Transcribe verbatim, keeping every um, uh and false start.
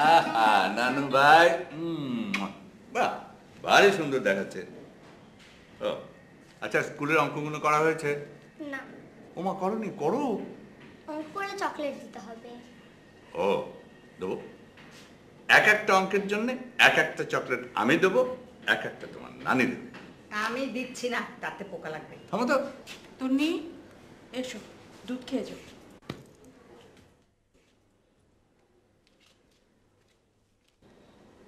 নানু ভাই, বাহ, ভারী সুন্দর দেখাচ্ছে। ও আচ্ছা, স্কুলের অঙ্কগুলো করা হয়েছে? না। ওমা, করনি? করো। অঙ্ক করে চকলেট দিতে হবে। ও দেবো। এক একটা অঙ্কের জন্য এক একটা চকলেট আমি দেবো, এক একটা তোমার নানি দেবে। আমি দিচ্ছি না, তাতে পোকা লাগবে। থামো তো। তন্নি, এসো, দুধ খেয়ে যাও।